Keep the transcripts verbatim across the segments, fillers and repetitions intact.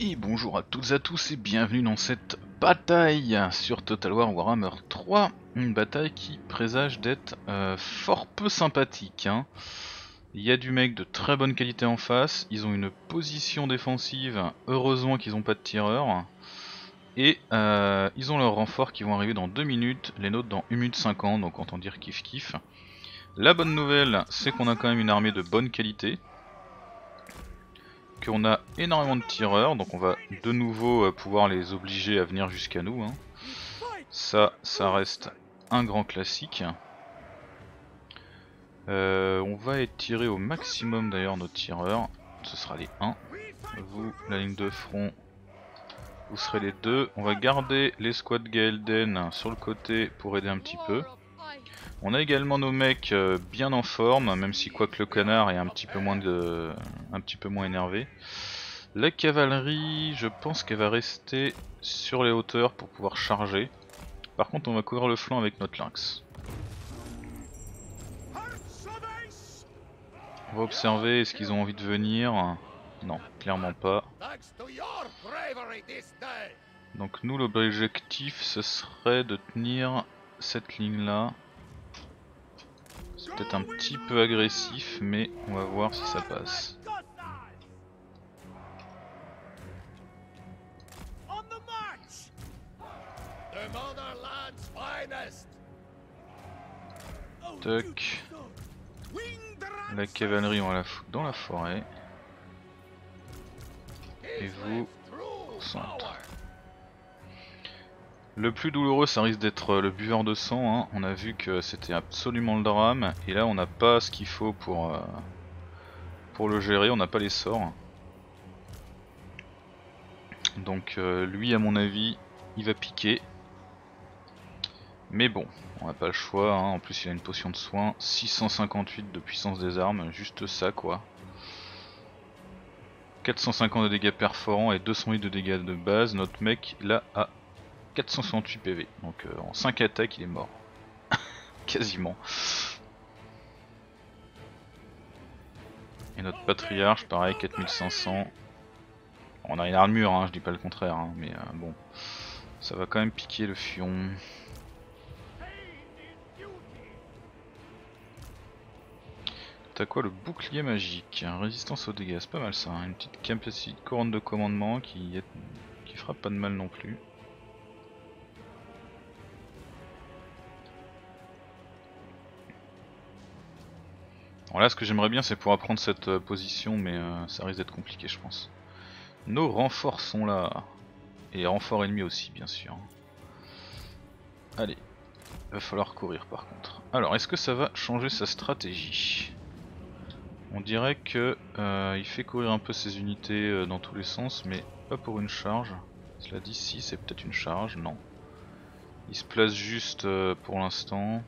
Et bonjour à toutes et à tous et bienvenue dans cette bataille sur Total War Warhammer trois. Une bataille qui présage d'être euh, fort peu sympathique. Hein. Il y a du mec de très bonne qualité en face, ils ont une position défensive, heureusement qu'ils n'ont pas de tireurs. Et euh, ils ont leurs renforts qui vont arriver dans deux minutes, les nôtres dans une minute cinquante, donc autant dire kiff kiff. La bonne nouvelle, c'est qu'on a quand même une armée de bonne qualité. Qu'on a énormément de tireurs, donc on va de nouveau euh, pouvoir les obliger à venir jusqu'à nous. Hein. Ça, ça reste un grand classique. Euh, on va étirer au maximum d'ailleurs nos tireurs. Ce sera les un. Vous, la ligne de front, vous serez les deux. On va garder les squads Gaelden sur le côté pour aider un petit peu. On a également nos mecs euh, bien en forme, même si quoique le canard est un petit peu moins, de... un petit peu moins énervé. La cavalerie, je pense qu'elle va rester sur les hauteurs pour pouvoir charger. Par contre, on va couvrir le flanc avec notre lynx. On va observer, est-ce qu'ils ont envie de venir? Non, clairement pas. Donc nous, l'objectif, ce serait de tenir cette ligne-là. C'est peut-être un petit peu agressif, mais on va voir si ça passe. Toc. La cavalerie, on va la foutre dans la forêt. Et vous, au centre. Le plus douloureux, ça risque d'être le buveur de sang. Hein. On a vu que c'était absolument le drame. Et là, on n'a pas ce qu'il faut pour, euh, pour le gérer. On n'a pas les sorts. Donc euh, lui, à mon avis, il va piquer. Mais bon, on n'a pas le choix. Hein. En plus, il a une potion de soin. six cent cinquante-huit de puissance des armes. Juste ça, quoi. quatre cent cinquante de dégâts perforants et deux cent huit de dégâts de base. Notre mec, là, a quatre cent soixante-huit P V. Donc euh, en cinq attaques, il est mort. Quasiment. Et notre patriarche, pareil, quatre mille cinq cents. On a une armure, hein, je dis pas le contraire, hein, mais euh, bon. Ça va quand même piquer le fion. T'as quoi, le bouclier magique? Résistance aux dégâts, c'est pas mal ça. Hein. Une petite capacité de couronne de commandement qui, est... qui fera pas de mal non plus. Bon là, ce que j'aimerais bien, c'est pouvoir prendre cette euh, position, mais euh, ça risque d'être compliqué, je pense. Nos renforts sont là. Et renforts ennemis aussi, bien sûr. Allez, va falloir courir par contre. Alors, est-ce que ça va changer sa stratégie? On dirait que euh, il fait courir un peu ses unités euh, dans tous les sens, mais pas pour une charge. Cela dit, si, c'est peut-être une charge, non. Il se place juste euh, pour l'instant.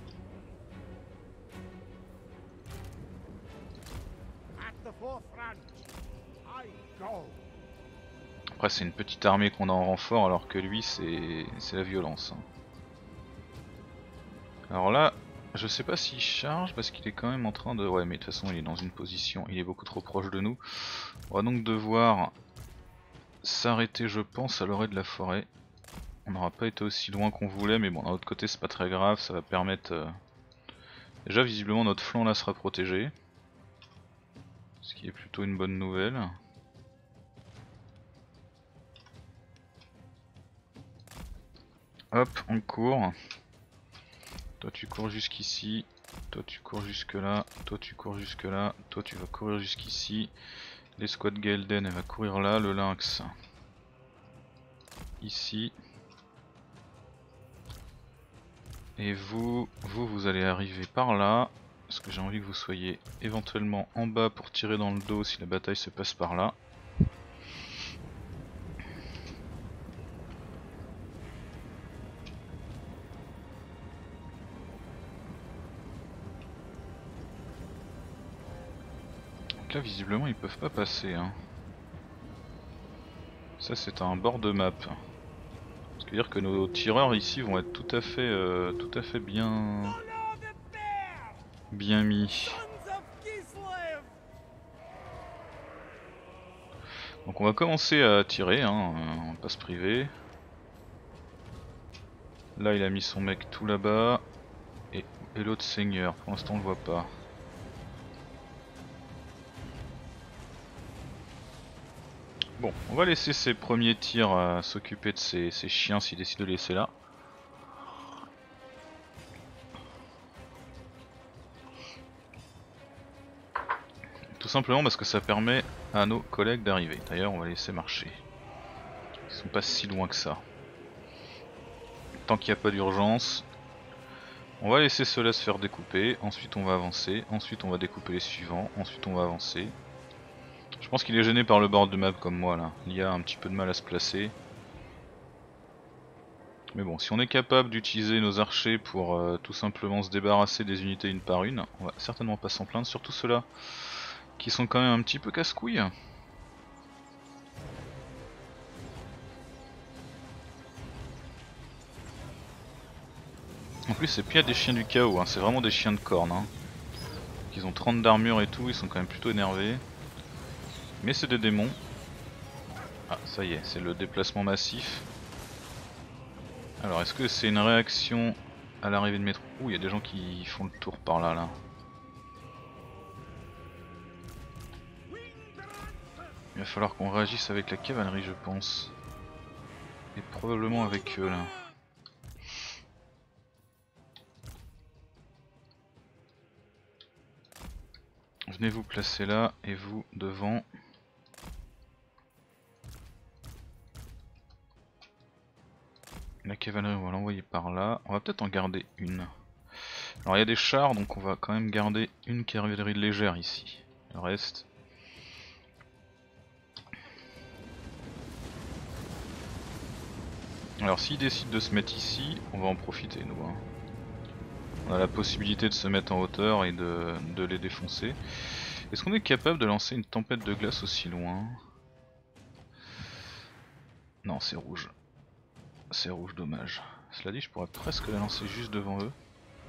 Après, c'est une petite armée qu'on a en renfort, alors que lui, c'est la violence. Hein. Alors là, je sais pas s'il charge parce qu'il est quand même en train de... Ouais, mais de toute façon il est dans une position, il est beaucoup trop proche de nous. On va donc devoir s'arrêter, je pense, à l'orée de la forêt. On n'aura pas été aussi loin qu'on voulait, mais bon, d'un autre côté c'est pas très grave, ça va permettre... Euh... Déjà visiblement notre flanc là sera protégé. Ce qui est plutôt une bonne nouvelle. Hop, on court. Toi tu cours jusqu'ici, toi tu cours jusque là, toi tu cours jusque là, toi tu vas courir jusqu'ici. Les squads Gaelden, elle va courir là, le lynx ici. Et vous, vous, vous allez arriver par là, parce que j'ai envie que vous soyez éventuellement en bas pour tirer dans le dos si la bataille se passe par là. Donc là visiblement ils peuvent pas passer. Hein. Ça c'est un bord de map. Ce qui veut dire que nos tireurs ici vont être tout à fait, euh, tout à fait bien, bien mis. Donc on va commencer à tirer, hein, on va pas se priver. Là il a mis son mec tout là-bas. Et, et l'autre seigneur, pour l'instant on le voit pas. Bon, on va laisser ses premiers tirs euh, s'occuper de ses, ses chiens s'il décide de les laisser là. Tout simplement parce que ça permet à nos collègues d'arriver. D'ailleurs on va laisser marcher. Ils sont pas si loin que ça. Tant qu'il n'y a pas d'urgence, on va laisser ceux-là se faire découper. Ensuite on va avancer. Ensuite on va découper les suivants. Ensuite on va avancer. Je pense qu'il est gêné par le bord de map comme moi là. Il y a un petit peu de mal à se placer. Mais bon, si on est capable d'utiliser nos archers pour euh, tout simplement se débarrasser des unités une par une, on va certainement pas s'en plaindre. Surtout ceux-là qui sont quand même un petit peu casse-couilles. En plus c'est pire des chiens du chaos, hein. C'est vraiment des chiens de corne. Hein. Ils ont trente d'armure et tout, ils sont quand même plutôt énervés. Mais c'est des démons. Ah ça y est, c'est le déplacement massif. Alors est-ce que c'est une réaction à l'arrivée de métro? Ouh, il y a des gens qui font le tour par là là. Il va falloir qu'on réagisse avec la cavalerie je pense. Et probablement avec eux là. Venez vous placer là et vous devant. La cavalerie on va l'envoyer par là. On va peut-être en garder une. Alors il y a des chars donc on va quand même garder une cavalerie légère ici. Le reste... Alors s'ils décident de se mettre ici, on va en profiter nous. Hein. On a la possibilité de se mettre en hauteur et de, de les défoncer. Est-ce qu'on est capable de lancer une tempête de glace aussi loin? Non, c'est rouge. C'est rouge, dommage. Cela dit, je pourrais presque la lancer juste devant eux.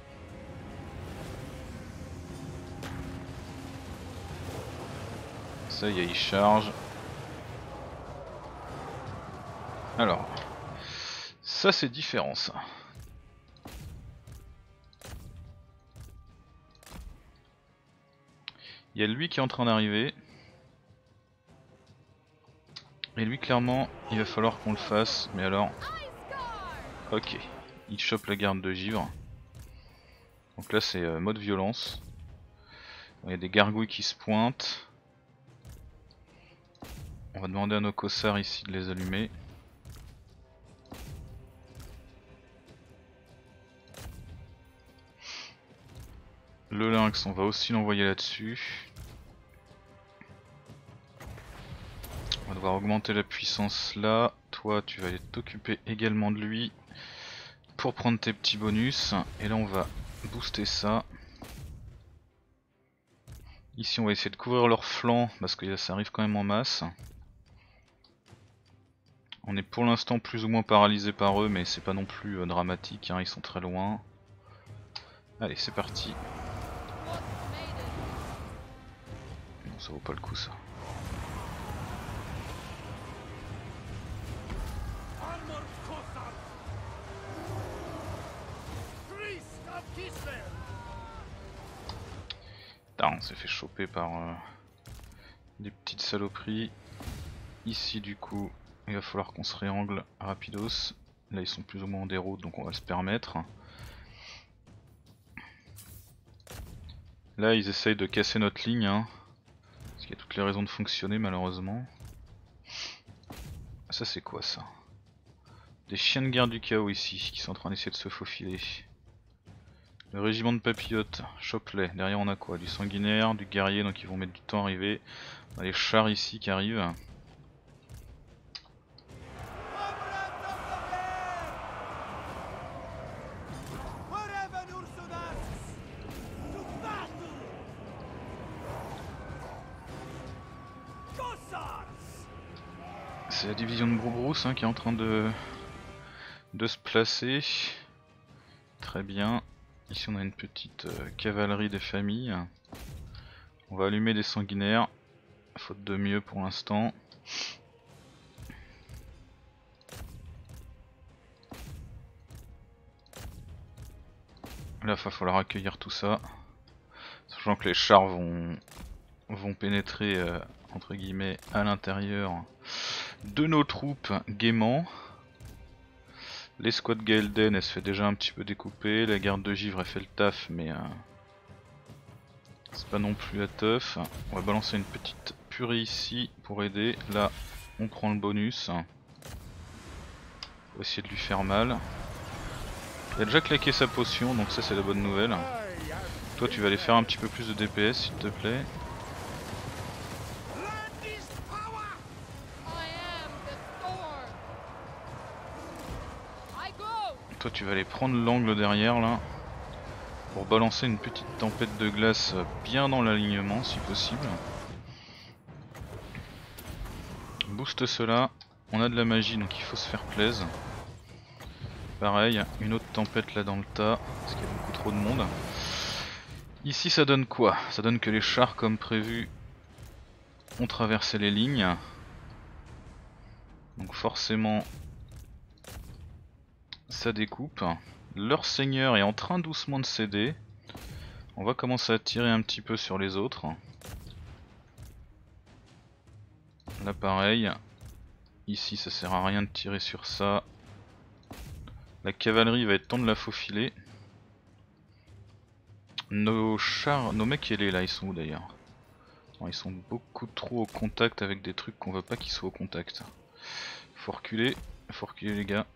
Ça y est, ils chargent. Alors, ça c'est différent ça. Il y a lui qui est en train d'arriver. Et lui clairement il va falloir qu'on le fasse. Mais alors... Ok. Il chope la garde de givre. Donc là c'est euh, mode violence. Il y a des gargouilles qui se pointent. On va demander à nos cossards ici de les allumer. Le lynx on va aussi l'envoyer là-dessus. On va devoir augmenter la puissance là. Toi tu vas aller t'occuper également de lui pour prendre tes petits bonus. Et là on va booster ça. Ici on va essayer de couvrir leurs flancs parce que ça arrive quand même en masse. On est pour l'instant plus ou moins paralysé par eux mais c'est pas non plus euh, dramatique, hein, ils sont très loin. Allez c'est parti. Non, ça vaut pas le coup ça. Putain, on s'est fait choper par euh, des petites saloperies. Ici du coup il va falloir qu'on se réangle rapidos. Là ils sont plus ou moins en déroute donc on va se permettre. Là ils essayent de casser notre ligne hein, parce qu'il y a toutes les raisons de fonctionner malheureusement. Ça c'est quoi ça? Des chiens de guerre du chaos ici qui sont en train d'essayer de se faufiler. Le régiment de papillotes, chope-les. Derrière on a quoi? Du sanguinaire, du guerrier donc ils vont mettre du temps à arriver. On a les chars ici qui arrivent. C'est la division de Broubrousse hein, qui est en train de, de se placer. Très bien. Ici on a une petite euh, cavalerie des familles. On va allumer des sanguinaires. Faute de mieux pour l'instant. Là, il va falloir accueillir tout ça. Sachant que les chars vont, vont pénétrer euh, entre guillemets à l'intérieur de nos troupes gaiement. L'escouade Gaelden elle se fait déjà un petit peu découper. La garde de givre elle fait le taf, mais euh, c'est pas non plus la teuf. On va balancer une petite purée ici pour aider. Là, on prend le bonus. On va essayer de lui faire mal. Il a déjà claqué sa potion, donc ça c'est la bonne nouvelle. Toi tu vas aller faire un petit peu plus de D P S s'il te plaît. Toi tu vas aller prendre l'angle derrière là. Pour balancer une petite tempête de glace bien dans l'alignement si possible. Boost cela. On a de la magie donc il faut se faire plaisir. Pareil, une autre tempête là dans le tas, parce qu'il y a beaucoup trop de monde. Ici ça donne quoi? Ça donne que les chars comme prévu ont traversé les lignes. Donc forcément ça découpe. Leur seigneur est en train doucement de céder. On va commencer à tirer un petit peu sur les autres. Là pareil. Ici ça sert à rien de tirer sur ça. La cavalerie va être temps de la faufiler. Nos chars, nos mecs ailés là, ils sont où d'ailleurs? Ils sont beaucoup trop au contact avec des trucs qu'on veut pas qu'ils soient au contact. Faut reculer, faut reculer les gars.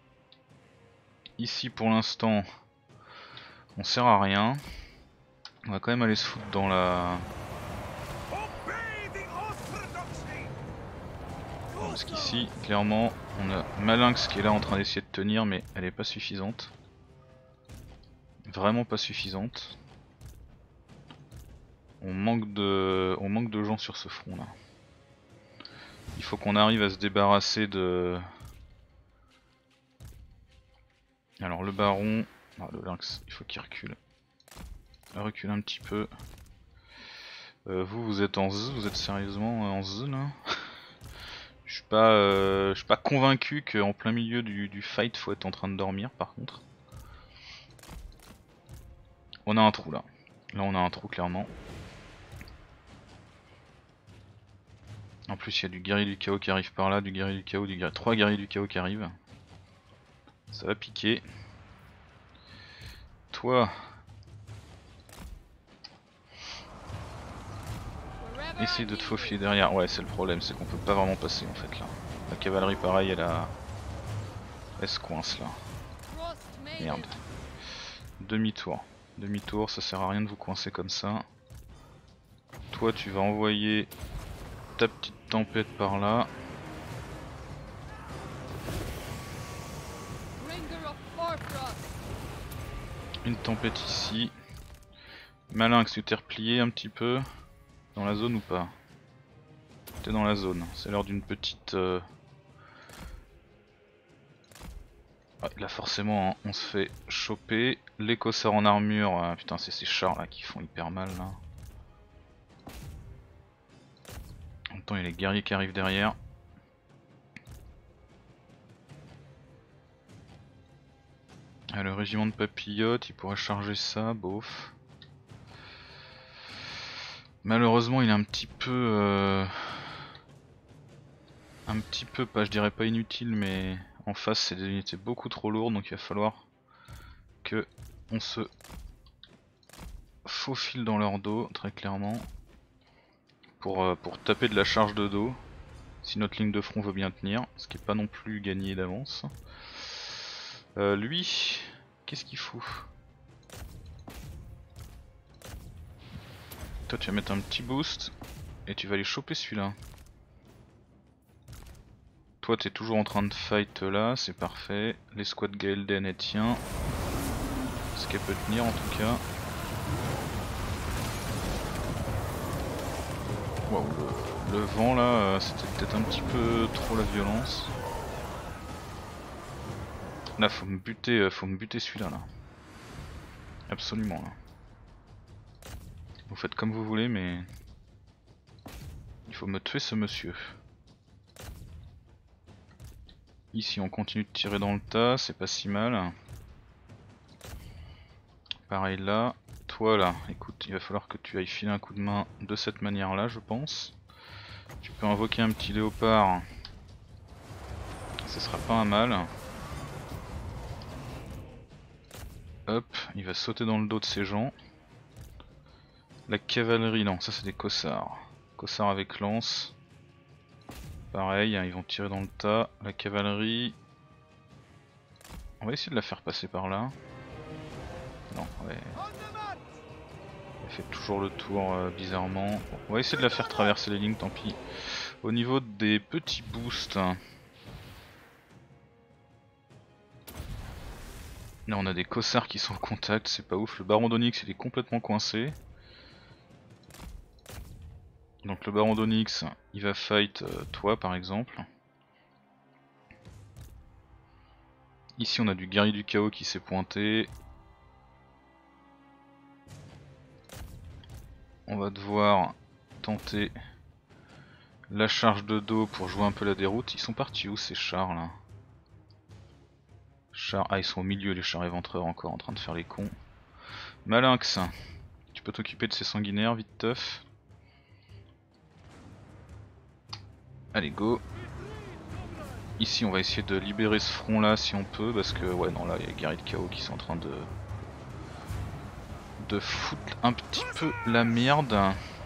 Ici pour l'instant, on sert à rien. On va quand même aller se foutre dans la... Bon, parce qu'ici, clairement, on a Malinx qui est là en train d'essayer de tenir, mais elle est pas suffisante. Vraiment pas suffisante. On manque de, on manque de gens sur ce front là. Il faut qu'on arrive à se débarrasser de... Alors le baron, ah, le lynx, il faut qu'il recule. Recule un petit peu. Euh, vous, vous êtes en Z, vous êtes sérieusement en Z là? Je suis pas, euh, je suis pas convaincu qu'en plein milieu du, du fight faut être en train de dormir par contre. On a un trou là. Là on a un trou clairement. En plus il y a du guerrier du chaos qui arrive par là, du guerrier du chaos, du guerrier... trois guerriers du chaos qui arrivent. Ça va piquer. Toi... Essaye de te faufiler derrière. Ouais c'est le problème, c'est qu'on peut pas vraiment passer en fait là. La cavalerie pareil elle a... Elle se coince là. Merde. Demi-tour. Demi-tour, ça sert à rien de vous coincer comme ça. Toi tu vas envoyer ta petite tempête par là. Une tempête ici. Malinx, tu t'es replié un petit peu. Dans la zone ou pas? T'es dans la zone. C'est l'heure d'une petite... Euh... Ouais, là forcément hein, on se fait choper. L'écosseur en armure, euh, putain c'est ces chars là qui font hyper mal là. En même temps il y a les guerriers qui arrivent derrière. Ah, le régiment de papillotes, il pourrait charger ça, bof. Malheureusement il est un petit peu... Euh... Un petit peu, pas, je dirais pas inutile, mais en face c'est des unités beaucoup trop lourdes, donc il va falloir que on se faufile dans leur dos, très clairement, pour, euh, pour taper de la charge de dos, si notre ligne de front veut bien tenir, ce qui est pas non plus gagné d'avance. Euh, lui, qu'est-ce qu'il fout? Toi tu vas mettre un petit boost, et tu vas aller choper celui-là. Toi t'es toujours en train de fight là, c'est parfait. L'escouade Gaelden elle tient. Ce qu'elle peut tenir en tout cas. Wow, le, le vent là, euh, c'était peut-être un petit peu trop la violence. Là faut me buter, euh, faut me buter celui-là là. Absolument là. Vous faites comme vous voulez mais... Il faut me tuer ce monsieur. Ici on continue de tirer dans le tas, c'est pas si mal. Pareil là. Toi là, écoute, il va falloir que tu ailles filer un coup de main de cette manière là je pense. Tu peux invoquer un petit léopard. Ce sera pas un mal. Hop, il va sauter dans le dos de ces gens. La cavalerie, non, ça c'est des cossards. Cossards avec lance. Pareil, hein, ils vont tirer dans le tas. La cavalerie. On va essayer de la faire passer par là. Non, ouais. Elle fait toujours le tour euh, bizarrement. Bon, on va essayer de la faire traverser les lignes, tant pis. Au niveau des petits boosts. Là on a des cossards qui sont en contact, c'est pas ouf. Le baron d'Onyx il est complètement coincé. Donc le baron d'Onyx il va fight euh, toi par exemple. Ici on a du guerrier du chaos qui s'est pointé. On va devoir tenter la charge de dos pour jouer un peu la déroute. Ils sont partis où ces chars là? Chars... Ah ils sont au milieu les chars éventreurs encore en train de faire les cons. Malinx, tu peux t'occuper de ces sanguinaires vite teuf. Allez go. Ici on va essayer de libérer ce front là si on peut parce que ouais non là il y a les guerriers de chaos qui sont en train de de foutre un petit peu la merde.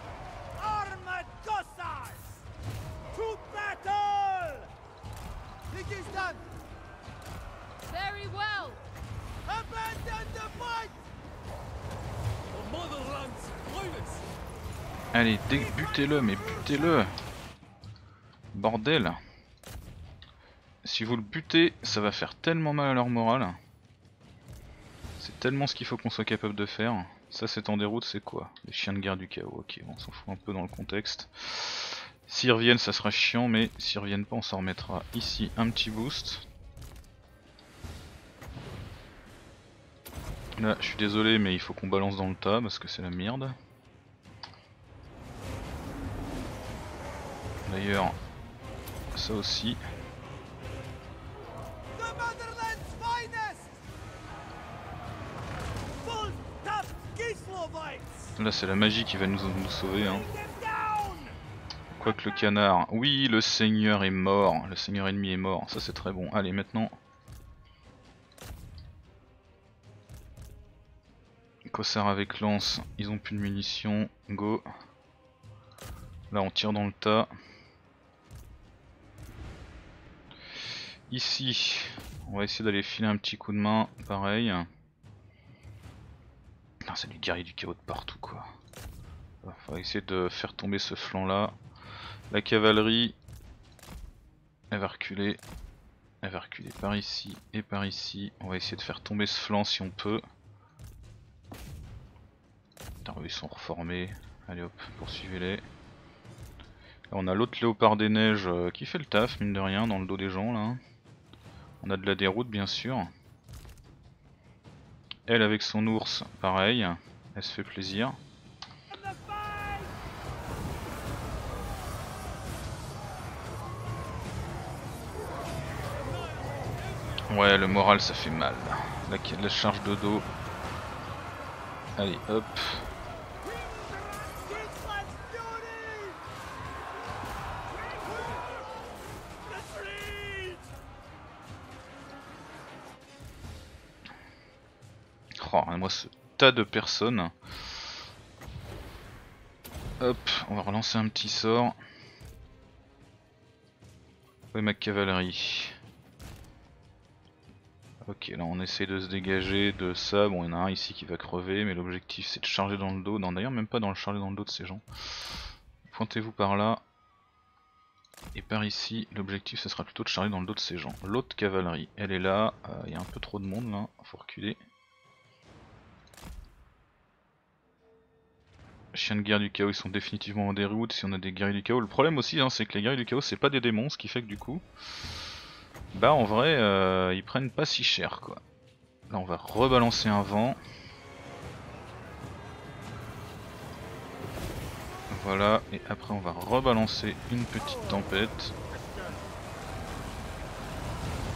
Allez butez-le mais butez-le. Bordel. Si vous le butez, ça va faire tellement mal à leur morale. C'est tellement ce qu'il faut qu'on soit capable de faire. Ça c'est en déroute, c'est quoi? Les chiens de guerre du chaos, ok, on s'en fout un peu dans le contexte. S'ils reviennent ça sera chiant, mais s'ils reviennent pas on s'en remettra ici un petit boost. Là je suis désolé mais il faut qu'on balance dans le tas parce que c'est la merde. D'ailleurs, ça aussi. Là c'est la magie qui va nous, nous sauver hein. Quoique le canard, oui le seigneur est mort, le seigneur ennemi est mort, ça c'est très bon. Allez maintenant. Cossard avec lance, ils ont plus de munitions, go. Là on tire dans le tas. Ici, on va essayer d'aller filer un petit coup de main, pareil. C'est du guerrier du chaos de partout quoi. On va essayer de faire tomber ce flanc là. La cavalerie, elle va reculer. Elle va reculer par ici et par ici. On va essayer de faire tomber ce flanc si on peut. Putain, ils sont reformés. Allez hop, poursuivez-les. Là on a l'autre léopard des neiges euh, qui fait le taf, mine de rien, dans le dos des gens là. On a de la déroute bien sûr. Elle avec son ours, pareil, elle se fait plaisir. Ouais, le moral ça fait mal. Là, la charge de dos. Allez, hop. Oh, moi ce tas de personnes. Hop, on va relancer un petit sort. Ouais, ma cavalerie. Ok, là on essaie de se dégager de ça. Bon, il y en a un ici qui va crever, mais l'objectif c'est de charger dans le dos. Non, d'ailleurs, même pas dans le charger dans le dos de ces gens. Pointez-vous par là. Et par ici, l'objectif ce sera plutôt de charger dans le dos de ces gens. L'autre cavalerie, elle est là. Il euh, y a un peu trop de monde là, faut reculer. Chiens de guerre du chaos, ils sont définitivement en déroute si on a des guerriers du chaos. Le problème aussi, hein, c'est que les guerriers du chaos, c'est pas des démons, ce qui fait que du coup, bah en vrai, euh, ils prennent pas si cher quoi. Là, on va rebalancer un vent. Voilà, et après, on va rebalancer une petite tempête.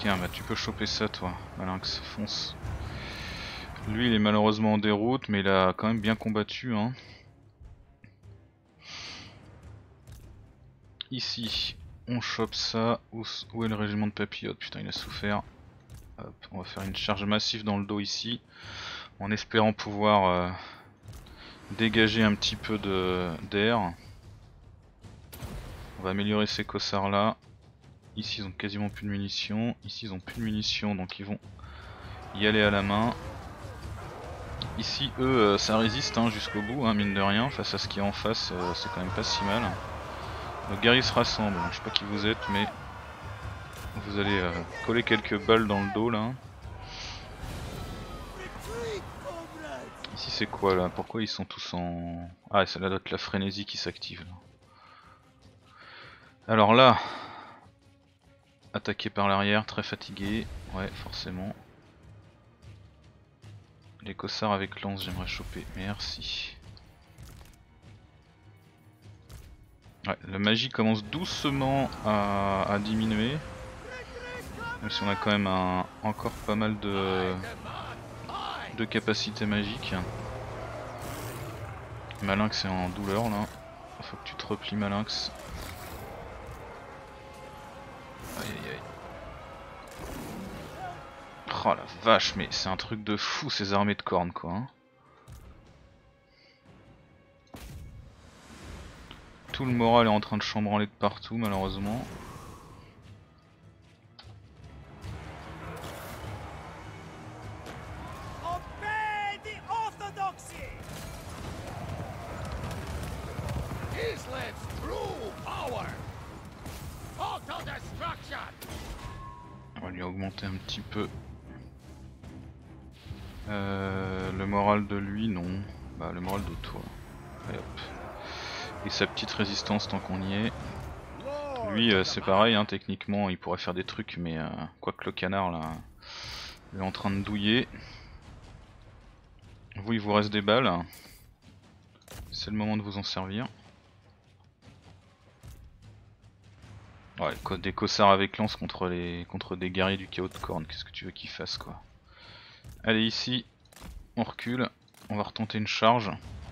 Tiens, bah tu peux choper ça toi, Malinx, fonce. Lui il est malheureusement en déroute, mais il a quand même bien combattu hein. Ici, on chope ça. Où, où est le régiment de papillotes? Putain, il a souffert. Hop, on va faire une charge massive dans le dos ici, en espérant pouvoir euh, dégager un petit peu d'air. On va améliorer ces cossards là. Ici ils ont quasiment plus de munitions, ici ils ont plus de munitions donc ils vont y aller à la main. Ici eux euh, ça résiste hein, jusqu'au bout hein, mine de rien, face à ce qui est en face euh, c'est quand même pas si mal. Nos guerriers se rassemblent, je sais pas qui vous êtes mais vous allez euh, coller quelques balles dans le dos là. Ici c'est quoi là? Pourquoi ils sont tous en... Ah c'est là la frénésie qui s'active là. Alors là, attaqué par l'arrière, très fatigué, ouais forcément. Les cossards avec lance j'aimerais choper, merci. Ouais, la magie commence doucement à, à diminuer. Même si on a quand même un, encore pas mal de, de capacités magiques. Malinx est en douleur là. Faut que tu te replies Malinx. Aïe aïe aïe. Oh la vache, mais c'est un truc de fou ces armées de cornes quoi. Hein. Tout le moral est en train de chambranler de partout malheureusement. On va lui augmenter un petit peu euh, le moral de lui, non. Bah le moral de toi. Allez, hop. Et sa petite résistance tant qu'on y est. Lui euh, c'est pareil, hein, techniquement il pourrait faire des trucs mais euh, quoique le canard là il est en train de douiller. Vous il vous reste des balles. C'est le moment de vous en servir. Ouais, des cossards avec lance contre, les, contre des guerriers du chaos de corne, qu'est-ce que tu veux qu'ils fassent quoi. Allez ici, on recule, on va retenter une charge.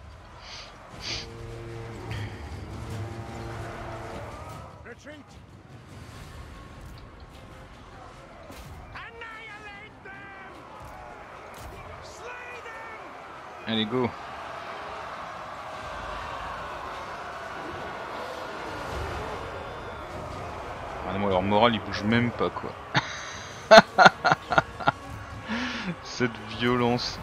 Allez go. Regardez-moi leur morale, ils bougent même pas quoi. Cette violence.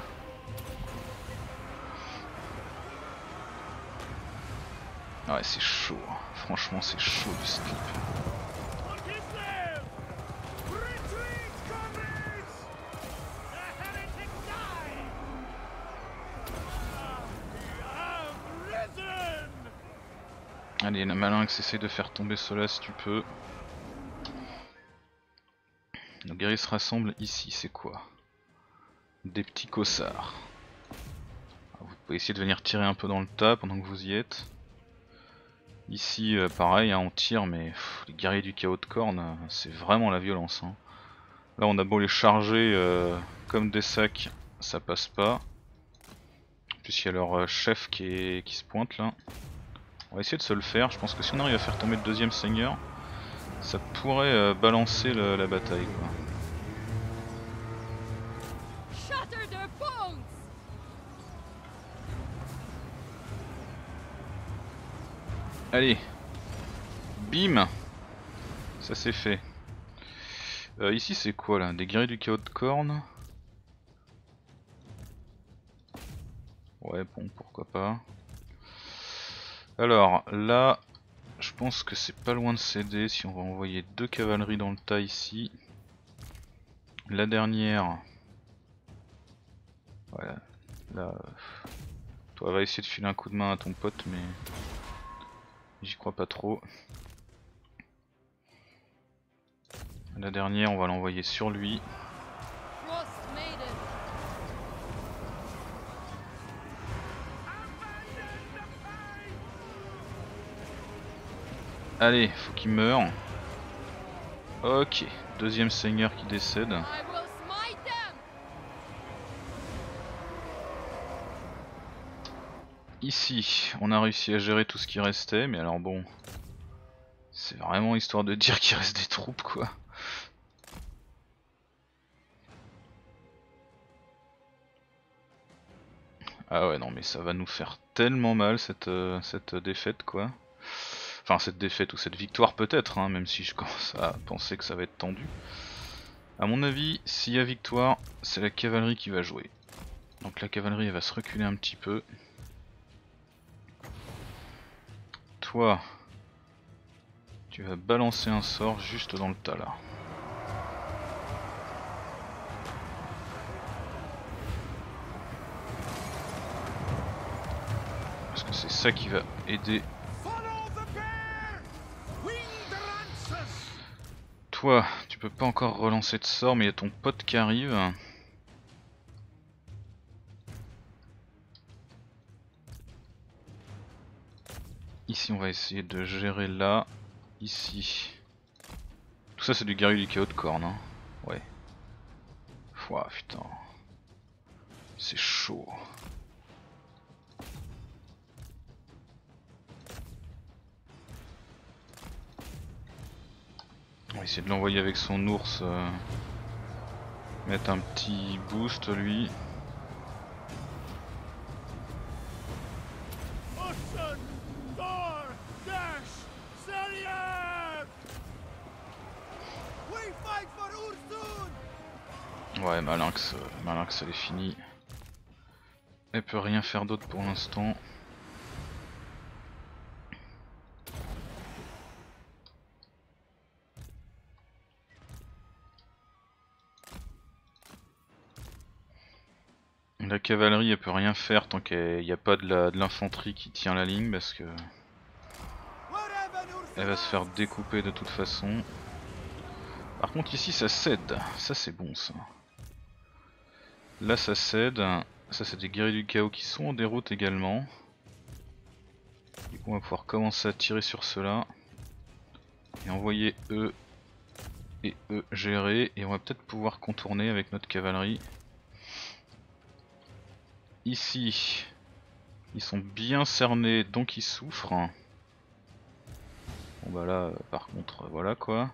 Ah ouais c'est chaud, hein. Franchement c'est chaud du slip. Allez, la Malinx essaye de faire tomber cela si tu peux. Nos guerriers se rassemblent ici, c'est quoi? Des petits cossards. Alors, vous pouvez essayer de venir tirer un peu dans le tas pendant que vous y êtes. Ici, euh, pareil, hein, on tire, mais pff, les guerriers du chaos de corne, euh, c'est vraiment la violence. Hein. Là, on a beau les charger euh, comme des sacs, ça passe pas. En plus, il y a leur euh, chef qui, est, qui se pointe là. On va essayer de se le faire, je pense que si on arrive à faire tomber le deuxième seigneur, ça pourrait euh, balancer le, la bataille quoi. Allez, bim, ça c'est fait. Euh, ici c'est quoi là? Des guerriers du chaos de corne. Ouais bon pourquoi pas. Alors là, je pense que c'est pas loin de céder si on va envoyer deux cavaleries dans le tas ici. La dernière, voilà, là, toi va essayer de filer un coup de main à ton pote mais j'y crois pas trop. La dernière on va l'envoyer sur lui. Allez, faut qu'il meure. Ok, deuxième seigneur qui décède. Ici, on a réussi à gérer tout ce qui restait, mais alors bon, c'est vraiment histoire de dire qu'il reste des troupes quoi. Ah ouais non mais ça va nous faire tellement mal cette, euh, cette défaite quoi. Enfin cette défaite ou cette victoire peut-être, hein, même si je commence à penser que ça va être tendu. A mon avis, s'il y a victoire, c'est la cavalerie qui va jouer. Donc la cavalerie elle va se reculer un petit peu. Toi, tu vas balancer un sort juste dans le tas là. Parce que c'est ça qui va aider. Toi, tu peux pas encore relancer de sort, mais il y a ton pote qui arrive. Ici on va essayer de gérer là. Ici. Tout ça c'est du guerrier du chaos de corne, hein. Ouais. Ouah putain. C'est chaud. On va essayer de l'envoyer avec son ours. Euh, mettre un petit boost lui. Ouais, Malinx, euh, Malinx elle est finie. Elle peut rien faire d'autre pour l'instant. La cavalerie elle peut rien faire tant qu'il n'y a pas de l'infanterie qui tient la ligne parce que elle va se faire découper de toute façon. Par contre ici ça cède, ça c'est bon ça. Là ça cède, ça c'est des guerriers du chaos qui sont en déroute également. Du coup on va pouvoir commencer à tirer sur ceux-là. Et envoyer eux et eux gérer. Et on va peut-être pouvoir contourner avec notre cavalerie. Ici, ils sont bien cernés donc ils souffrent. Bon bah là par contre voilà quoi.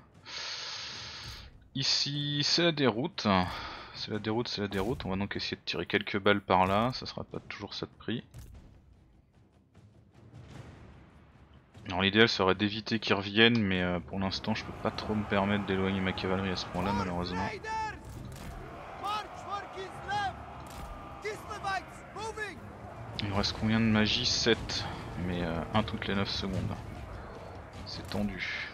Ici c'est la déroute. C'est la déroute, c'est la déroute. On va donc essayer de tirer quelques balles par là, ça sera pas toujours ça de prix. Alors l'idéal serait d'éviter qu'ils reviennent, mais euh, pour l'instant je peux pas trop me permettre d'éloigner ma cavalerie à ce point là malheureusement. Il me reste combien de magie? sept, mais euh, un toutes les neuf secondes. C'est tendu.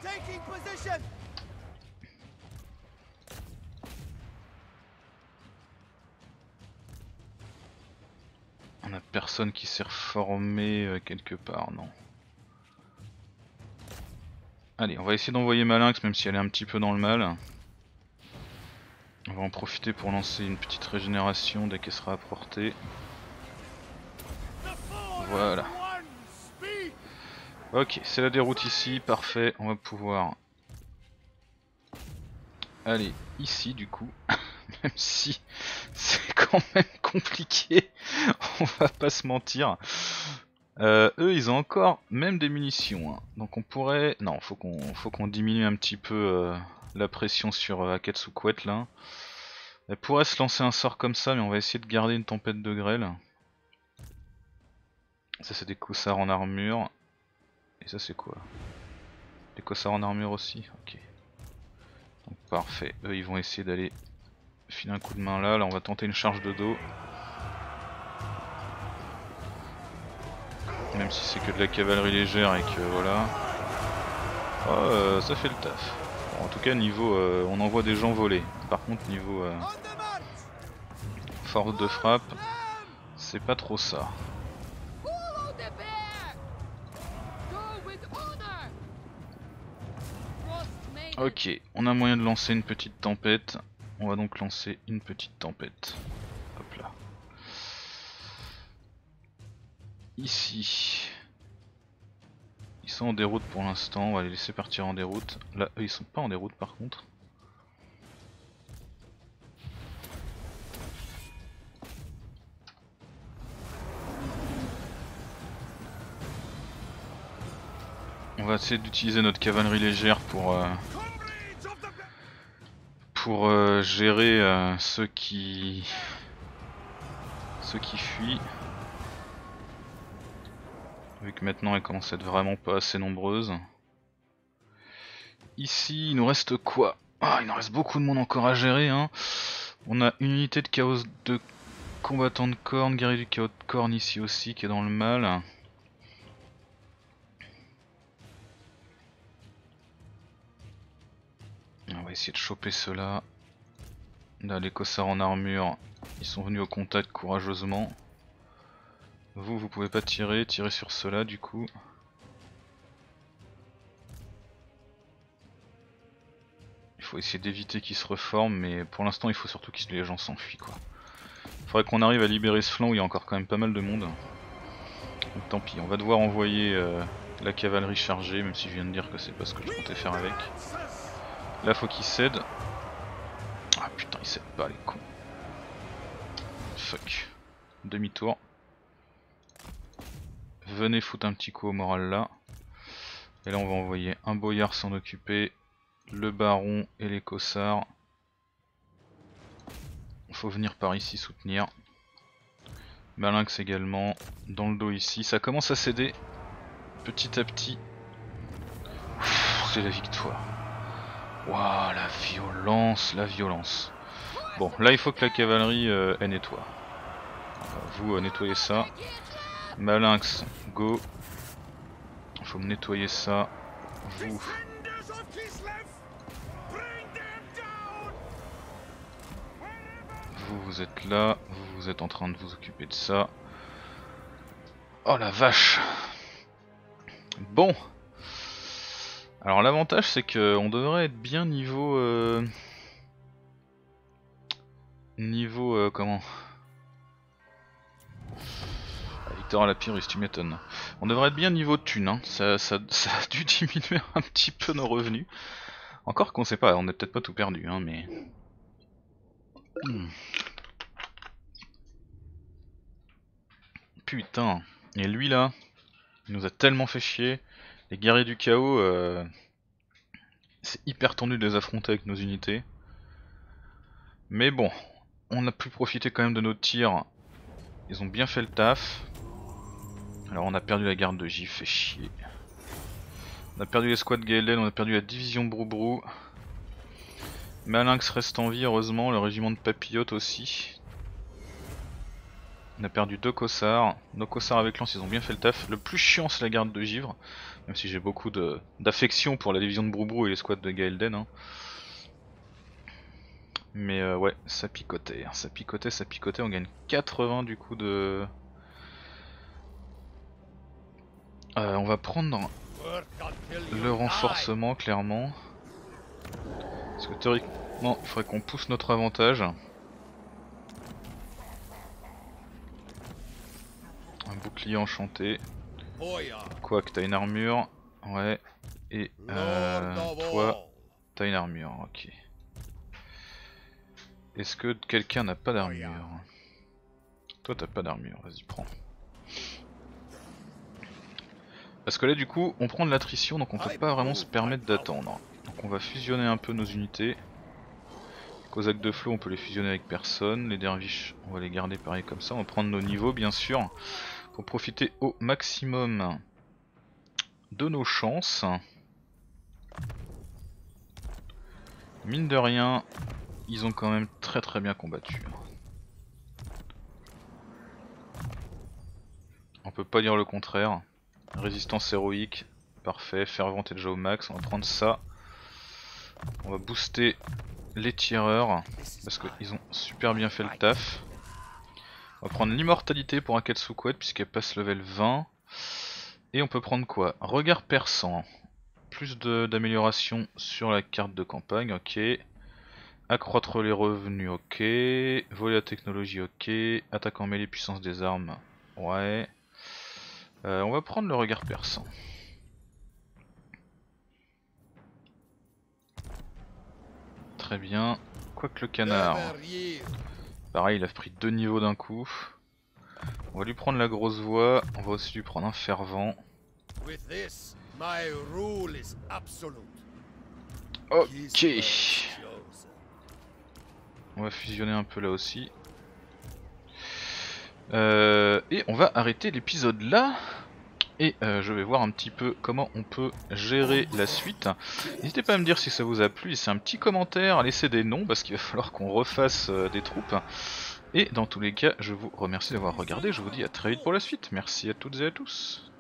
On a personne qui s'est reformé euh, quelque part, non. Allez, on va essayer d'envoyer Malinx même si elle est un petit peu dans le mal. On va en profiter pour lancer une petite régénération dès qu'elle sera à portée. Voilà. Ok, c'est la déroute ici, parfait, on va pouvoir aller ici du coup. Même si c'est quand même compliqué, on va pas se mentir. Euh, eux ils ont encore même des munitions, hein. Donc on pourrait... Non, faut qu'on faut qu'on diminue un petit peu euh, la pression sur euh, Akatsukuet là. Elle pourrait se lancer un sort comme ça, mais on va essayer de garder une tempête de grêle. Ça c'est des cossards en armure. Et ça c'est quoi? Des cossards en armure aussi? Ok. Donc parfait, eux ils vont essayer d'aller filer un coup de main là, là on va tenter une charge de dos. Même si c'est que de la cavalerie légère et que voilà. Oh, euh, ça fait le taf. Bon, en tout cas niveau euh, on envoie des gens voler. Par contre niveau euh, force de frappe, c'est pas trop ça. Ok, on a moyen de lancer une petite tempête. On va donc lancer une petite tempête. Hop là. Ici. Ils sont en déroute pour l'instant, on va les laisser partir en déroute. Là, eux ils sont pas en déroute par contre. On va essayer d'utiliser notre cavalerie légère pour euh, pour euh, gérer euh, ceux qui ceux qui fuient. Vu que maintenant elles commencent à être vraiment pas assez nombreuses. Ici il nous reste quoi? Ah, il nous reste beaucoup de monde encore à gérer hein. On a une unité de chaos de combattants de cornes, guerrier du chaos de cornes ici aussi qui est dans le mal. On va essayer de choper ceux-là. Là les cossards en armure, ils sont venus au contact courageusement. Vous, vous pouvez pas tirer, tirez sur ceux-là du coup. Il faut essayer d'éviter qu'ils se reforment, mais pour l'instant il faut surtout que les gens s'enfuient quoi. Faudrait qu'on arrive à libérer ce flanc où il y a encore quand même pas mal de monde. Donc tant pis, on va devoir envoyer euh, la cavalerie chargée, même si je viens de dire que c'est pas ce que je comptais faire avec. Là faut qu'ils cèdent. Ah putain ils cèdent pas les cons. Fuck. Demi-tour. Venez foutre un petit coup au moral là. Et là on va envoyer un boyard s'en occuper, le baron et les cossards. Faut venir par ici soutenir. Malinx également, dans le dos ici. Ça commence à céder petit à petit. C'est la victoire. Waouh, la violence, la violence. Bon, là il faut que la cavalerie euh, elle nettoie. Vous euh, nettoyez ça. Malinx, go. Il faut me nettoyer ça. Vous. Vous, vous êtes là. Vous, vous êtes en train de vous occuper de ça. Oh la vache. Bon. Alors l'avantage c'est que on devrait être bien niveau... Euh... Niveau... Euh, comment Victor à la Pyrrhus, tu m'étonnes. On devrait être bien niveau de thune, hein. ça, ça, ça a dû diminuer un petit peu nos revenus. Encore qu'on sait pas, on est peut-être pas tout perdu, hein, mais... Hmm. Putain, et lui là, il nous a tellement fait chier. Les guerriers du chaos, euh... c'est hyper tendu de les affronter avec nos unités. Mais bon, on a pu profiter quand même de nos tirs. Ils ont bien fait le taf. Alors on a perdu la garde de Gif, fait chier. On a perdu les squads Gaelden, on a perdu la division Broubrou. Malinx reste en vie heureusement, le régiment de papillotes aussi. On a perdu deux cossards. Nos cossards avec lance ils ont bien fait le taf. Le plus chiant c'est la garde de givre. Même si j'ai beaucoup d'affection pour la division de Broubrou et les squads de Gaelden. Hein. Mais euh, ouais, ça picotait, ça picotait, ça picotait. On gagne quatre-vingts du coup de... Euh, on va prendre le renforcement clairement. Parce que théoriquement il faudrait qu'on pousse notre avantage. Un bouclier enchanté. Quoique t'as une armure. Ouais. Et euh, toi t'as une armure, ok. Est-ce que quelqu'un n'a pas d'armure? Toi t'as pas d'armure, vas-y prends. Parce que là du coup on prend de l'attrition donc on peut pas vraiment se permettre d'attendre. Donc on va fusionner un peu nos unités. Les Cosaques de flot on peut les fusionner avec personne. Les derviches on va les garder pareil comme ça. On va prendre nos niveaux bien sûr. Pour profiter au maximum de nos chances. Mine de rien, ils ont quand même très très bien combattu. On peut pas dire le contraire. Résistance héroïque, parfait. Fervente est déjà au max, on va prendre ça. On va booster les tireurs, parce qu'ils ont super bien fait le taf. On va prendre l'immortalité pour Akatsuko puisqu'elle passe level vingt. Et on peut prendre quoi? Regard perçant. Plus d'amélioration sur la carte de campagne, ok. Accroître les revenus, ok. Voler la technologie, ok. Attaque en mêlée, puissance des armes, ouais. Euh, on va prendre le regard perçant. Très bien. Quoique le canard. Pareil, il a pris deux niveaux d'un coup. On va lui prendre la grosse voix. On va aussi lui prendre un fervent. My rule is absolute. Ok. On va fusionner un peu là aussi. Euh, et on va arrêter l'épisode là. Et euh, je vais voir un petit peu comment on peut gérer la suite. N'hésitez pas à me dire si ça vous a plu, laissez un petit commentaire, laissez des noms parce qu'il va falloir qu'on refasse euh, des troupes. Et dans tous les cas, je vous remercie d'avoir regardé, je vous dis à très vite pour la suite. Merci à toutes et à tous.